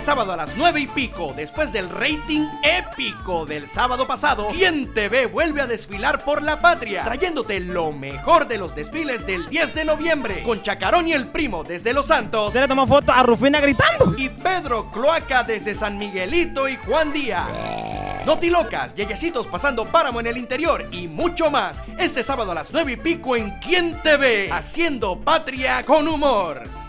sábado a las 9:15, después del rating épico del sábado pasado, Quién TV vuelve a desfilar por la patria, trayéndote lo mejor de los desfiles del 10 de noviembre, con Chacarón y el Primo desde Los Santos. Se le tomó foto a Rufina gritando. Y Pedro Cloaca desde San Miguelito y Juan Díaz. Notilocas, yeyecitos pasando páramo en el interior y mucho más. Este sábado a las 9:15 en Quién TV, haciendo patria con humor.